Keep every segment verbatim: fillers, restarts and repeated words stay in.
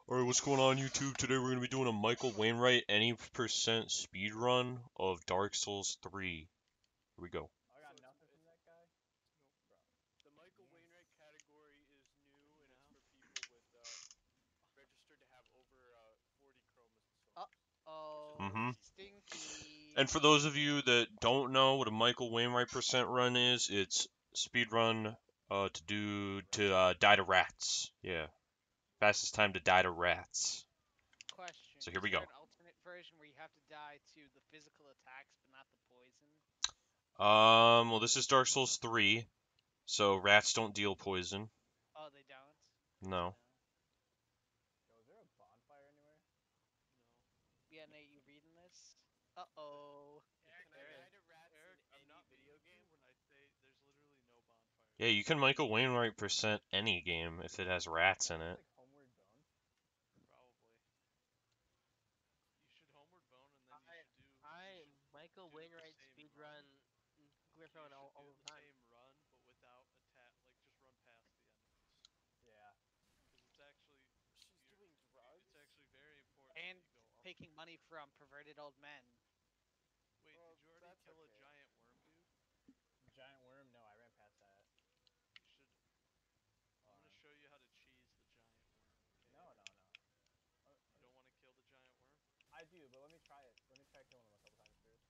Alright, what's going on YouTube? Today we're going to be doing a Michael Wainwright any percent speed run of Dark Souls three. Here we go. I got nothing from that guy. Nope. The Michael Wainwright category is new, and it's for people with uh, registered to have over uh, forty chromosomes. Uh-oh. Mm-hmm. Stinky. And for those of you that don't know what a Michael Wainwright percent run is, it's speed run uh, to do to uh, die to rats. Yeah, fastest time to die to rats. Question. So here Is we there go. an alternate version where you have to die to the physical attacks but not the poison? Um, well, this is Dark Souls three, so rats don't deal poison. Oh, they don't? No. Yo, is there a bonfire anywhere? No. Yeah, Nate, you reading this? Uh-oh. Eric, Can I Eric, die to rats Eric, in I'm any not video being game? you when I say there's literally no bonfire. Yeah, you can Michael Wainwright percent any game if it has rats in Is this it. like Homeward Bone? Probably. You should homeward bone, and then I you should do. I You should Michael do the Wainwright same speedrun You Griffin all, should all do the the time. same run, but without attack. Like just run past the enemies, Yeah. because it's actually She's you're, doing drugs. it's actually very important And that you go up. taking money from perverted old men. Wait, Well, did you already that's kill a okay. giant worm, dude? Giant worm? No, I ran past that. You should. I'm Hold gonna on. show you how to cheese the giant worm. Okay. No, no, no. Uh, You don't want to kill the giant worm? I do, but let me try it. Let me try killing him a couple times first.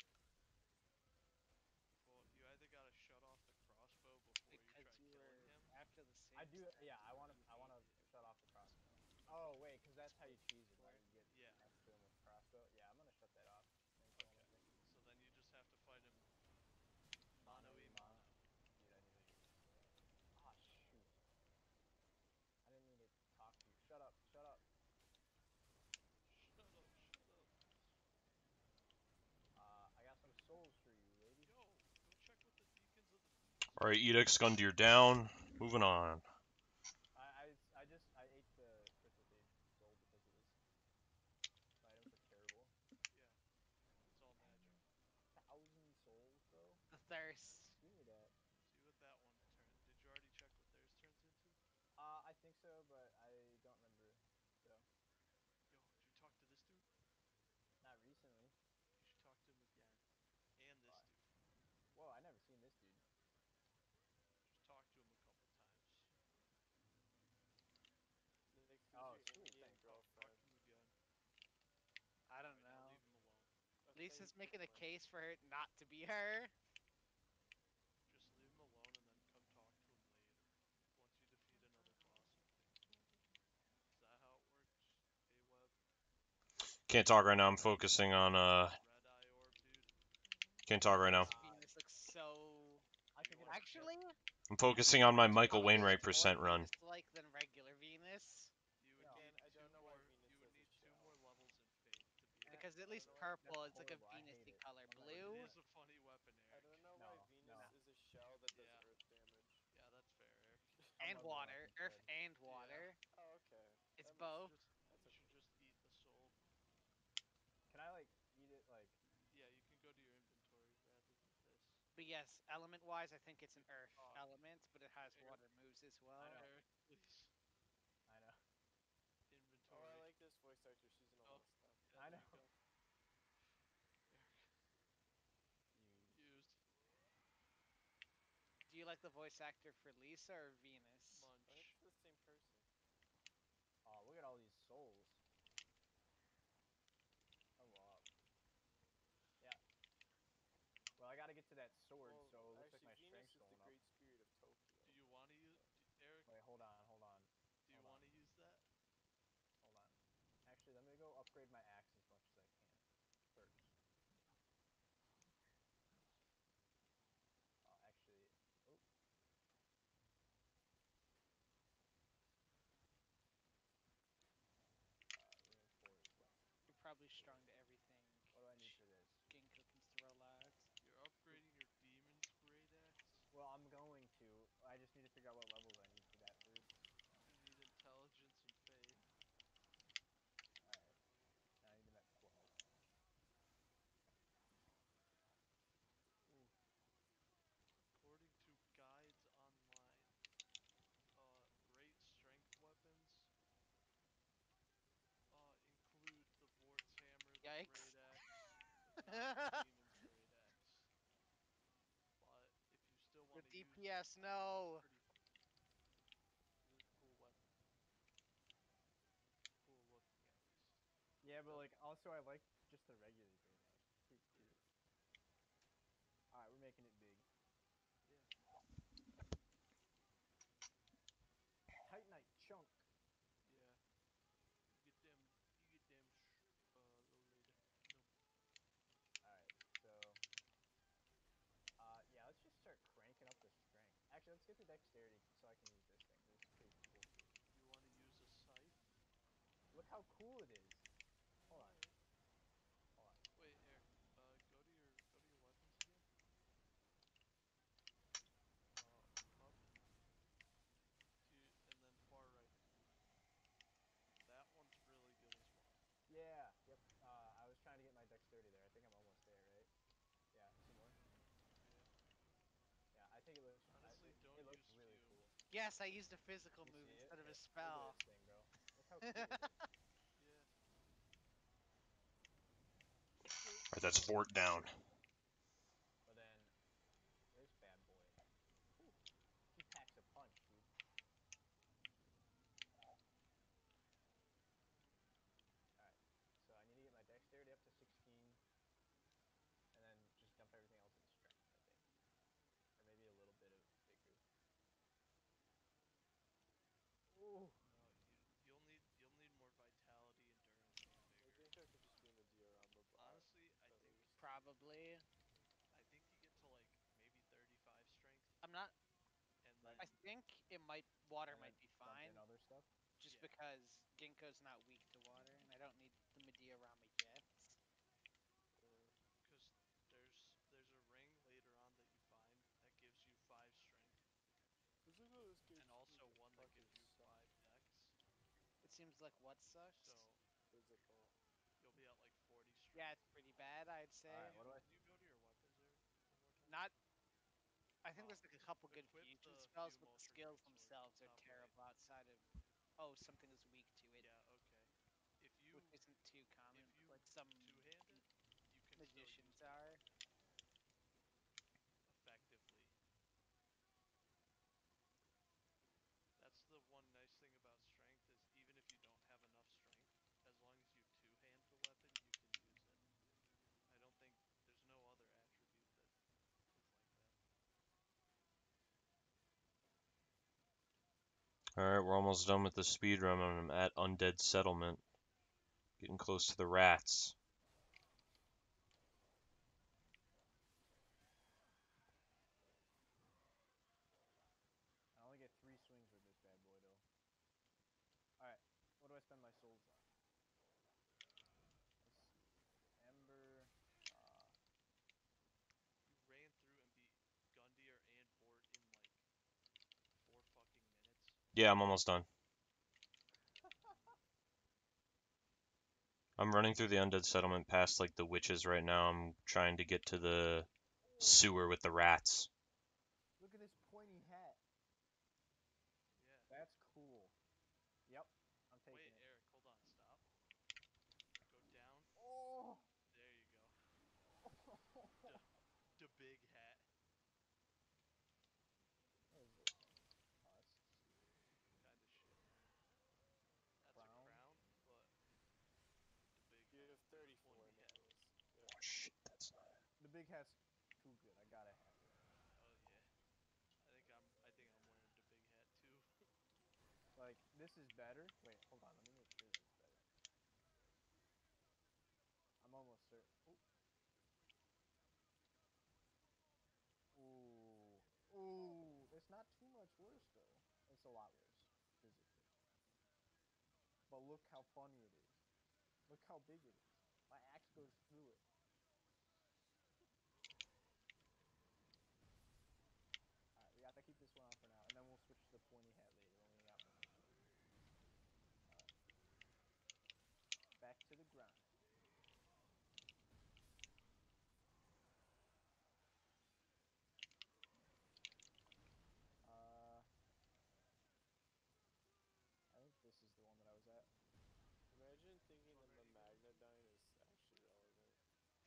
Well, you either gotta shut off the crossbow before you Because try you killing were him. after the save. I do. Yeah, I want to. I want to shut off the crossbow. Oh wait, because that's how you cheese it, right? You get Yeah. have to kill him with the crossbow. Yeah, I'm gonna shut that off. And kill him, I Okay. think. So then you just have to fight him Mano mano a y mano. mano. Dude, I need to. Ah, shoot. I didn't mean to talk to you. Shut up. Shut up. Shut up, shut up. Uh, I got some souls for you, lady. Yo, go check with the deacons of the. Alright, Edict's Gundyr down. Moving on. I, I, I just I ate the crystal cage soul because it was those items are terrible. Yeah. It's all magic. Thousand souls, bro. The thirst. Give me that. See what that one turn. Did you already check what theirs turns into? Uh, I think so, but I don't remember. So Yo, did you talk to this dude? not recently. You should talk to him again. And this Why? dude. Whoa, I never seen this dude. Just talk to him a couple times. Nick, who's Oh, your sweet, Indian thanks. Talk, talk girlfriend? to him again. I don't Alright, now know. leave him alone. Okay, Lisa's he's making a different. case for her not to be her. Just leave him alone and then come talk to him later. Once you defeat another boss, I think. Is that how it works? A-Web? Can't talk right now. I'm focusing on uh. Red Eye Orb, dude. Can't talk right now. This Venus looks so. I Do could you get wanna a Actually, I'm focusing on my this Michael probably Wainwright looks more percent run. Venus-like than regular Venus. You would No. need Again, I two don't know why more. Venus You would has a need two shell. more levels in Fate to be able Because to at I use least don't know it. why. purple That's is like a horrible. I hate Venus-y it. color. I'm not But gonna it do Blue. it. is a funny weapon, I Eric. don't know why No, Venus no. is a shell that does Yeah. earth damage. Yeah, that's fair, Eric. I'm And ugly enough water. Earth instead. and water. Oh, okay. It's That You makes should both. just that's you okay. should just eat the soul. Can I like eat it like? Yeah, you can go to your inventory rather than this. But yes, element-wise, I think it's an You can earth talk. element, but it has Eric, water moves as I well. know. Eric, please. I know. Oh, I Inventory. like this voice actor. She's in all Oh, this stuff. yeah, I there know. you go. Use. Used. Do you like the voice actor for Lisa or Venus? I think Munch. it's the same person. Oh, look at all these souls. Level up. Yeah. Well, I gotta get to that sword, Well, so it looks like actually, my Venus strength's is the going up. great spirit of Tokyo. Do you want to use Eric? Wait, hold on, hold on, Do you hold want on, to use that? hold on. Actually, let me go upgrade my axe as much as I can first. Oh, actually, oh. Uh, reinforced weapon. You're probably strong to everything. What do I need for this? Ginkgo can throw out. You're upgrading your demon's great axe. Well, I'm going to. I just need to figure out what levels I need for that first. You need intelligence and faith. Alright. Now I need them at twelve. Ooh. According to guides online, uh, great strength weapons not Siemens grade X. But if you still The want to D use P it, S, no. pretty really cool weapon. Cool looking at least. Yeah, but Does- like also I like just the regular grade X. It's pretty cool. All right, we're making it big. Yeah. Titanite chunk. Yeah. You get them. You get them. Sh- uh, loaded. No. All right, so uh yeah, let's just start cranking up the strength. Actually, let's get the dexterity so I can use this thing. This is pretty cool. You want to use a scythe? Look how cool it is. Hold on, Alright. hold on. Wait, Eric. Uh, go to your go to your weapons again. Uh, up. To and then far right. That one's really good as well. Yeah, yep. Uh, I was trying to get my dexterity there. I think I'm almost there, right? Yeah, some more. Yeah. Yeah, I think it looks. I, Honestly, it, don't it looks use really fume. cool. Yes, I used a physical You move see it? instead of a Here, spell. Look at this thing, bro. Look how cool it is. Yeah. Alright, that's Fort down. But then this bad boy. Whew, he packs a punch, dude. Alright, so I need to get my dexterity up to sixteen, and then just dump everything else in strength, I think. Or maybe a little bit of vigor. Ooh. No, you you'll need you'll need more vitality, endurance, and I vigor. think I could just be in the diorama bot. Honestly, I at think least. Probably. I think you get to like maybe thirty-five strength, I'm not. and Like, I then think it might. Water and then might be dump fine, in other stuff. just yeah, because Ginkgo's not weak to water, and I don't need the Mediarama yet. Uh, because there's there's a ring later on that you find that gives you five strength, physical and escapes also even one that fucking gives you suck. five dex. It seems like what sucks. So Physical. you'll be at like forty Yeah, strength. it's pretty bad, I'd Can say. Alright, you what do I? can you go to your weapons, Eric, one more time? Not. I think Uh, there's like a couple good equip fusion the spells, fume but the ultra skills greatsword, themselves are top right. terrible outside of. Oh, something is weak to it, Yeah, okay. If you which isn't too common, if but you like some two-hand it, you can still use magicians that are. weapon effectively. That's the one nice thing about strength is even if you don't have enough strength, as long as you two-hand the weapon, you can use it. I don't think there's no other attribute that is like that. Alright, we're almost done with the speed run. I'm at Undead Settlement. Getting close to the rats. I only get three swings with this bad boy, though. Alright, what do I spend my souls on? Let's see. Ember. Uh, You ran through and beat Gundyr and Bort in like four fucking minutes. Yeah, I'm almost done. I'm running through the Undead Settlement past like the witches right now. I'm trying to get to the sewer with the rats. look at this pointy hat. Yeah. That's cool. Yep, I'm taking Wait, it. Eric, hold on, stop. Go down. Oh! There you go. The the big hat. What is this thing? Oh, that's Kind of shit. That's a crown. crown, but the big You hat, have or the thirty-four, pointy hat. Nicholas. Yeah. Oh shit, that's not it. The big hat's too good. I gotta have it. Oh yeah. I think I'm I think I'm wearing the big hat too. Like, this is better. Wait, hold on. Let me make sure that it's better. I'm almost certain. Ooh. Ooh. Ooh. It's not too much worse, though. It's a lot worse, physically. But look how funny it is. Look how big it is. My axe goes through it. Alright, we have to keep this one on for now, and then we'll switch to the pointy hat later when we got more strength. Alright. Back to the grind. Uh, I think this is the one that I was at. Imagine thinking One that are the you going to? Magnadyne is actually relevant.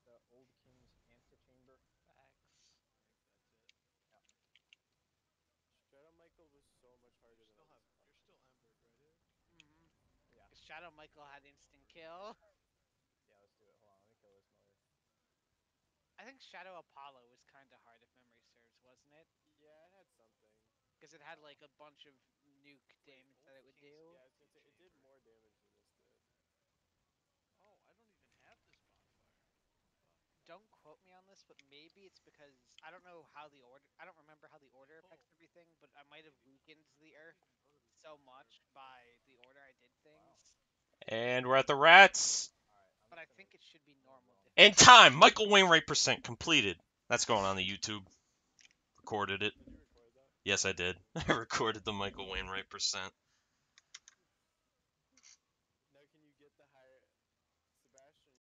the Old King's antechamber. Facts. I think that's it. Shadow Michael was so much harder You than still I have. just You're thought. still embered, right, Eric? Mm-hmm. Yeah. Shadow Michael had instant kill. Yeah, let's do it. Hold on, let me kill this mother. I think Shadow Apollo was kind of hard if memory serves, wasn't it? Yeah, it had something. Because it had like a bunch of nuke Wait, damage that Old it would King's do. Yeah, I was gonna say it did Chamber. more damage than this did. Oh, I don't even have this bonfire. Fuck. Don't quote me on this, but maybe it's because I don't know how the order. I don't remember how the order affects Oh, everything, but I might have maybe. weakened the I Earth didn't even know there was a so bonfire much before. by the order I did Wow. things. And we're at the rats. All right, I'm But just I gonna. think it should be I'm normal gonna In difficulty. time, Michael Wainwright percent completed. That's going on the YouTube. Recorded it. Did you record that? Yes, I did. I recorded the Michael Wainwright percent. Now can you get the higher